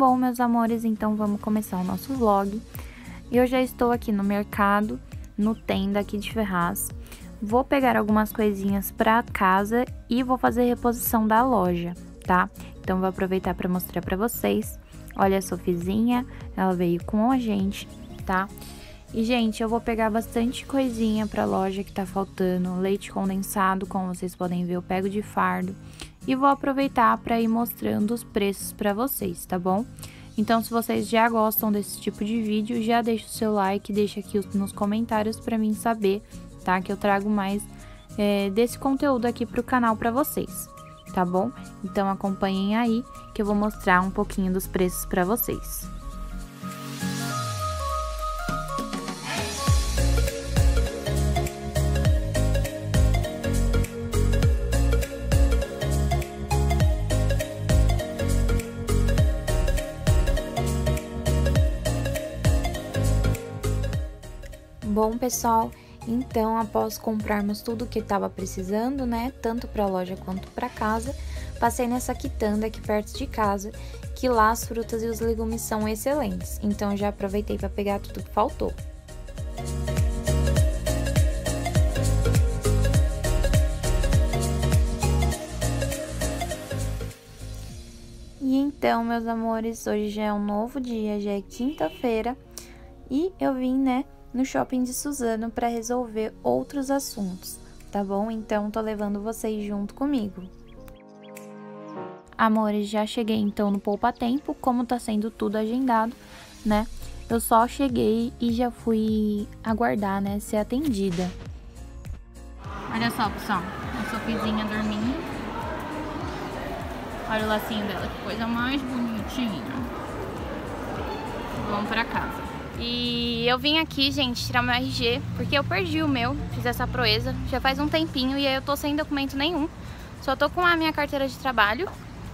Bom, meus amores, então vamos começar o nosso vlog. Eu já estou aqui no mercado, no Tenda aqui de Ferraz. Vou pegar algumas coisinhas pra casa e vou fazer reposição da loja, tá? Então vou aproveitar para mostrar pra vocês. Olha a Sofizinha, ela veio com a gente, tá? E, gente, eu vou pegar bastante coisinha pra loja que tá faltando. Leite condensado, como vocês podem ver, eu pego de fardo. E vou aproveitar para ir mostrando os preços para vocês, tá bom? Então, se vocês já gostam desse tipo de vídeo, já deixa o seu like, deixa aqui nos comentários para mim saber, tá? Que eu trago mais desse conteúdo aqui pro canal para vocês, tá bom? Então, acompanhem aí que eu vou mostrar um pouquinho dos preços para vocês. Bom, pessoal, então após comprarmos tudo que estava precisando, né, tanto para a loja quanto para casa, passei nessa quitanda aqui perto de casa, que lá as frutas e os legumes são excelentes, então já aproveitei para pegar tudo que faltou. E então, meus amores, hoje já é um novo dia, já é quinta-feira, e eu vim, né, no shopping de Suzano para resolver outros assuntos, tá bom? Então, tô levando vocês junto comigo. Amores, já cheguei então no Poupa Tempo, como tá sendo tudo agendado, né? Eu só cheguei e já fui aguardar, né, ser atendida. Olha só, pessoal, a Sofizinha dormindo. Olha o lacinho dela, que coisa mais bonitinha. Vamos pra casa. E eu vim aqui, gente, tirar meu RG, porque eu perdi o meu, fiz essa proeza, já faz um tempinho e aí eu tô sem documento nenhum. Só tô com a minha carteira de trabalho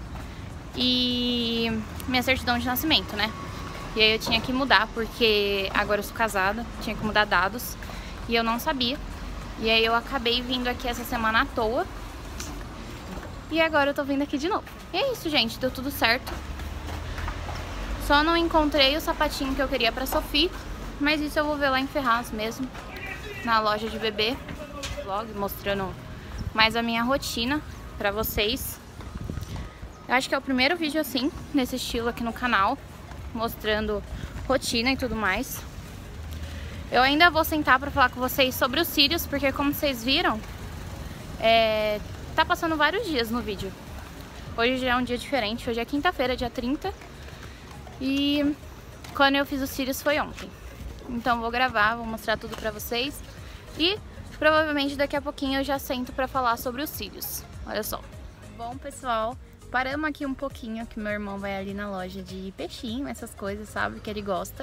e minha certidão de nascimento, né? E aí eu tinha que mudar, porque agora eu sou casada, tinha que mudar dados e eu não sabia. E aí eu acabei vindo aqui essa semana à toa e agora eu tô vindo aqui de novo. E é isso, gente, deu tudo certo. Só não encontrei o sapatinho que eu queria pra Sophie, mas isso eu vou ver lá em Ferraz mesmo, na loja de bebê. Vlog mostrando mais a minha rotina pra vocês. Eu acho que é o primeiro vídeo assim, nesse estilo aqui no canal, mostrando rotina e tudo mais. Eu ainda vou sentar pra falar com vocês sobre os cílios, porque como vocês viram, tá passando vários dias no vídeo. Hoje já é um dia diferente, hoje é quinta-feira, dia 30. E quando eu fiz os cílios foi ontem. Então vou gravar, vou mostrar tudo pra vocês. E provavelmente daqui a pouquinho eu já sento pra falar sobre os cílios. Olha só. Bom, pessoal, paramos aqui um pouquinho, que meu irmão vai ali na loja de peixinho, essas coisas, sabe, que ele gosta.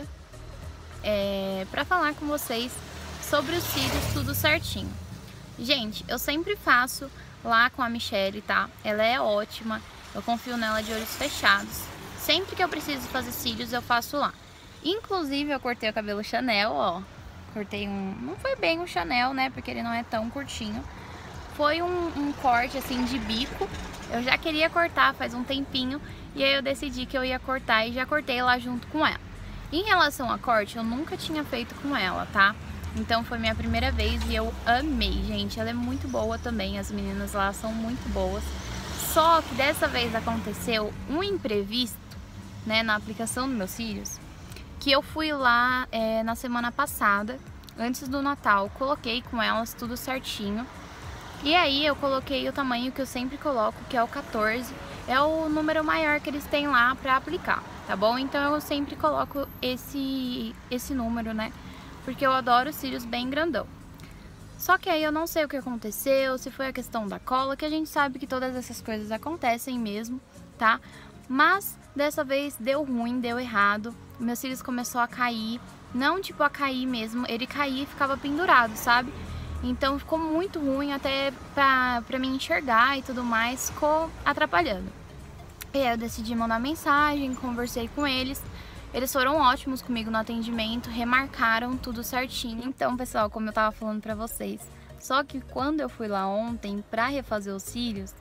Pra falar com vocês sobre os cílios, tudo certinho. Gente, eu sempre faço lá com a Michelle, tá? Ela é ótima, eu confio nela de olhos fechados. Sempre que eu preciso fazer cílios, eu faço lá. Inclusive, eu cortei o cabelo Chanel, ó. Cortei não foi bem um Chanel, né? Porque ele não é tão curtinho. Foi um corte, assim, de bico. Eu já queria cortar faz um tempinho. E aí eu decidi que eu ia cortar e já cortei lá junto com ela. Em relação a corte, eu nunca tinha feito com ela, tá? Então foi minha primeira vez e eu amei, gente. Ela é muito boa também, as meninas lá são muito boas. Só que dessa vez aconteceu um imprevisto, né, na aplicação dos meus cílios, que eu fui lá na semana passada, antes do Natal, coloquei com elas tudo certinho, e aí eu coloquei o tamanho que eu sempre coloco, que é o 14, é o número maior que eles têm lá pra aplicar, tá bom? Então eu sempre coloco esse número, né, porque eu adoro cílios bem grandão. Só que aí eu não sei o que aconteceu, se foi a questão da cola, que a gente sabe que todas essas coisas acontecem mesmo, tá? Mas dessa vez deu ruim, deu errado, meus cílios começou a cair, não tipo a cair mesmo, ele caía e ficava pendurado, sabe? Então ficou muito ruim, até pra mim enxergar e tudo mais, ficou atrapalhando. E aí eu decidi mandar mensagem, conversei com eles, eles foram ótimos comigo no atendimento, remarcaram tudo certinho. Então, pessoal, como eu tava falando pra vocês, só que quando eu fui lá ontem pra refazer os cílios,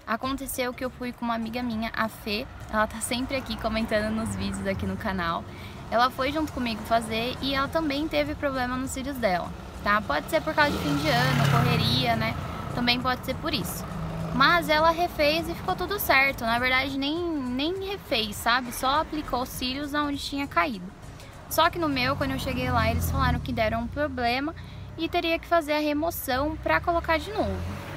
Aconteceu que eu fui com uma amiga minha, a Fê, ela tá sempre aqui comentando nos vídeos aqui no canal. Ela foi junto comigo fazer e ela também teve problema nos cílios dela, tá? Pode ser por causa de fim de ano, correria, né? Também pode ser por isso. Mas ela refez e ficou tudo certo. Na verdade, nem refez, sabe? Só aplicou os cílios onde tinha caído. Só que no meu, quando eu cheguei lá, eles falaram que deram um problema e teria que fazer a remoção pra colocar de novo.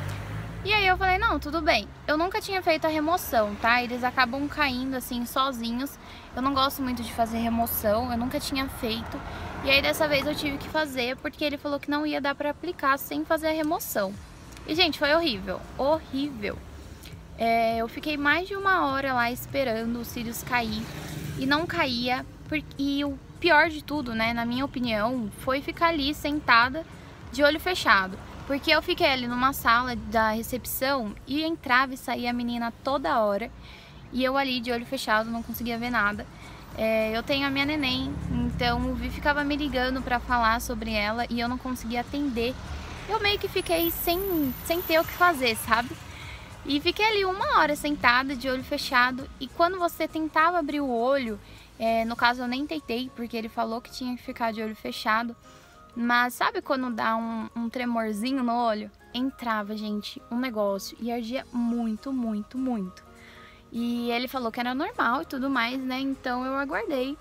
E aí eu falei, não, tudo bem. Eu nunca tinha feito a remoção, tá? Eles acabam caindo assim, sozinhos. Eu não gosto muito de fazer remoção, eu nunca tinha feito. E aí dessa vez eu tive que fazer, porque ele falou que não ia dar pra aplicar sem fazer a remoção. E gente, foi horrível, horrível. Eu fiquei mais de 1 hora lá esperando os cílios cair. E não caía, e o pior de tudo, né, na minha opinião, foi ficar ali sentada de olho fechado. Porque eu fiquei ali numa sala da recepção e entrava e saía a menina toda hora. E eu ali de olho fechado, não conseguia ver nada. Eu tenho a minha neném, então o Vi ficava me ligando pra falar sobre ela e eu não conseguia atender. Eu meio que fiquei sem ter o que fazer, sabe? E fiquei ali 1 hora sentada de olho fechado. E quando você tentava abrir o olho, no caso eu nem tentei, porque ele falou que tinha que ficar de olho fechado. Mas sabe quando dá um tremorzinho no olho? Entrava, gente, um negócio e ardia muito, muito, muito. E ele falou que era normal e tudo mais, né? Então eu aguardei.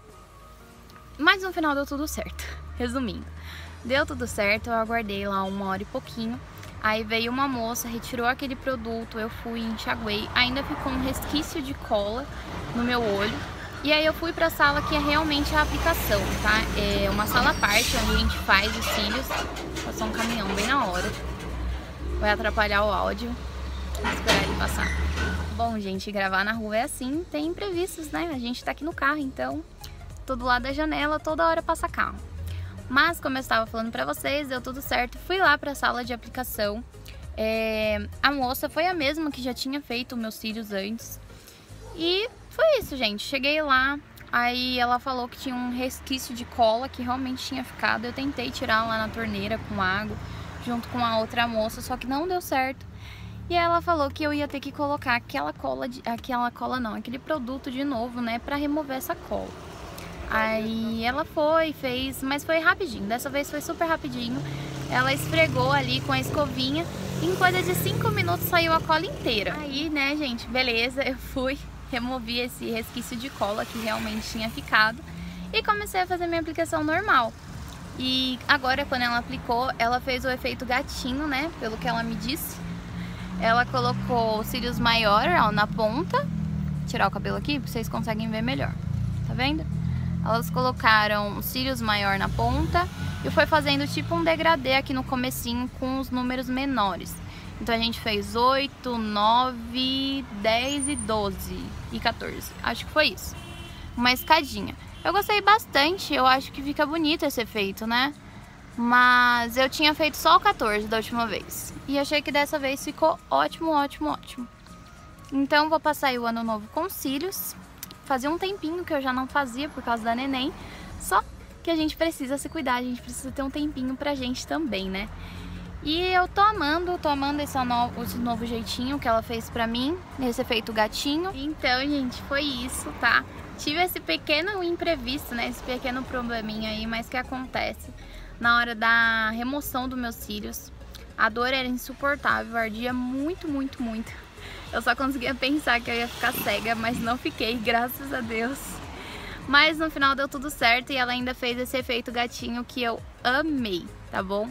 Mas no final deu tudo certo. Resumindo, deu tudo certo, eu aguardei lá 1 hora e pouquinho. Aí veio uma moça, retirou aquele produto, eu fui, enxaguei. Ainda ficou um resquício de cola no meu olho. E aí eu fui pra sala que é realmente a aplicação, tá? É uma sala à parte, onde a gente faz os cílios. Passou um caminhão bem na hora. Vai atrapalhar o áudio. Vou esperar ele passar. Bom, gente, gravar na rua é assim, tem imprevistos, né? A gente tá aqui no carro, então, todo lado da janela, toda hora passa carro. Mas, como eu estava falando pra vocês, deu tudo certo. Fui lá pra sala de aplicação. A moça foi a mesma que já tinha feito meus cílios antes. E foi isso, gente. Cheguei lá, aí ela falou que tinha um resquício de cola que realmente tinha ficado. Eu tentei tirar lá na torneira com água, junto com a outra moça, só que não deu certo. E ela falou que eu ia ter que colocar aquele produto de novo, né, pra remover essa cola. Aí ela fez, mas foi rapidinho. Dessa vez foi super rapidinho. Ela esfregou ali com a escovinha e em coisa de 5 minutos saiu a cola inteira. Aí, né, gente, beleza, eu fui, removi esse resquício de cola que realmente tinha ficado e comecei a fazer minha aplicação normal. E agora, quando ela aplicou, ela fez o efeito gatinho, né, pelo que ela me disse. Ela colocou os cílios maior, ó, na ponta. Vou tirar o cabelo aqui pra vocês conseguem ver melhor. Tá vendo? Elas colocaram os cílios maior na ponta e foi fazendo tipo um degradê aqui no comecinho com os números menores. Então a gente fez 8, 9, 10 e 12 e 14. Acho que foi isso. Uma escadinha. Eu gostei bastante, eu acho que fica bonito esse efeito, né? Mas eu tinha feito só o 14 da última vez. E achei que dessa vez ficou ótimo, ótimo, ótimo. Então vou passar aí o ano novo com cílios. Fazia um tempinho que eu já não fazia por causa da neném. Só que a gente precisa se cuidar, a gente precisa ter um tempinho pra gente também, né? E eu tô amando esse novo jeitinho que ela fez pra mim, esse efeito gatinho. Então, gente, foi isso, tá? Tive esse pequeno imprevisto, né? Esse pequeno probleminha aí, mas que acontece na hora da remoção dos meus cílios. A dor era insuportável, ardia muito, muito, muito. Eu só conseguia pensar que eu ia ficar cega, mas não fiquei, graças a Deus. Mas no final deu tudo certo e ela ainda fez esse efeito gatinho que eu amei, tá bom?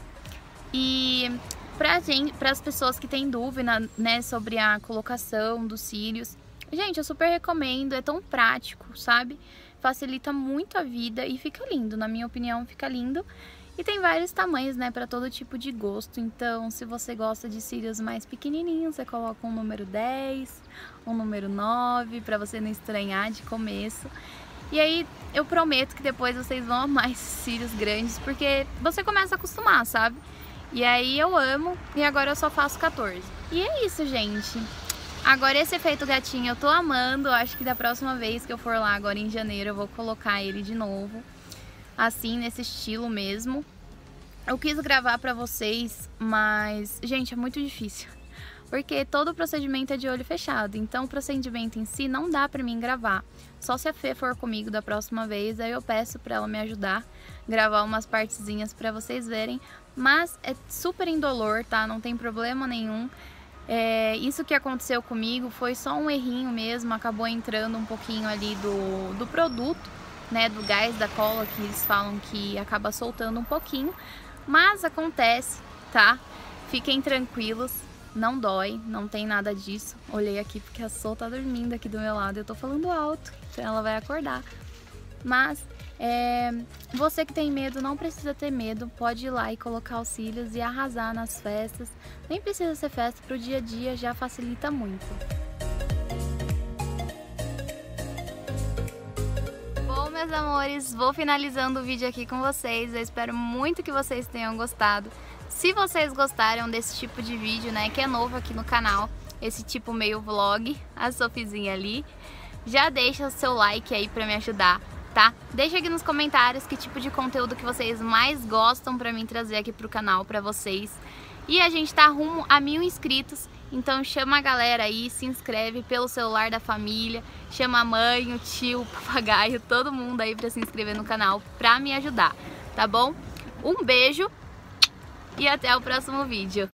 E para as pessoas que têm dúvida, né, sobre a colocação dos cílios, gente, eu super recomendo, é tão prático, sabe? Facilita muito a vida e fica lindo, na minha opinião, fica lindo. E tem vários tamanhos, né, para todo tipo de gosto. Então, se você gosta de cílios mais pequenininhos, você coloca um número 10, um número 9, para você não estranhar de começo. E aí, eu prometo que depois vocês vão amar esses cílios grandes, porque você começa a acostumar, sabe? E aí eu amo, e agora eu só faço 14. E é isso, gente. Agora esse efeito gatinho eu tô amando. Acho que da próxima vez que eu for lá agora em janeiro, eu vou colocar ele de novo. Assim, nesse estilo mesmo. Eu quis gravar pra vocês, mas, gente, é muito difícil. porque todo o procedimento é de olho fechado, então o procedimento em si não dá pra mim gravar. Só se a Fê for comigo da próxima vez, aí eu peço pra ela me ajudar, gravar umas partezinhas pra vocês verem, mas é super indolor, tá? Não tem problema nenhum. Isso que aconteceu comigo foi só um errinho mesmo, acabou entrando um pouquinho ali do produto, né, do gás da cola, que eles falam que acaba soltando um pouquinho, mas acontece, tá? Fiquem tranquilos, não dói, não tem nada disso. Olhei aqui porque a Sol tá dormindo aqui do meu lado, eu tô falando alto, então ela vai acordar. Mas você que tem medo, não precisa ter medo, pode ir lá e colocar os cílios e arrasar nas festas. Nem precisa ser festa, pro dia a dia já facilita muito. Bom, meus amores, vou finalizando o vídeo aqui com vocês. Eu espero muito que vocês tenham gostado. Se vocês gostaram desse tipo de vídeo, né, que é novo aqui no canal, esse tipo meio vlog, a Sofizinha ali, já deixa o seu like aí pra me ajudar, tá? Deixa aqui nos comentários que tipo de conteúdo que vocês mais gostam pra mim trazer aqui pro canal pra vocês. E a gente tá rumo a 1000 inscritos, então chama a galera aí, se inscreve pelo celular da família, chama a mãe, o tio, o papagaio, todo mundo aí pra se inscrever no canal pra me ajudar, tá bom? Um beijo e até o próximo vídeo.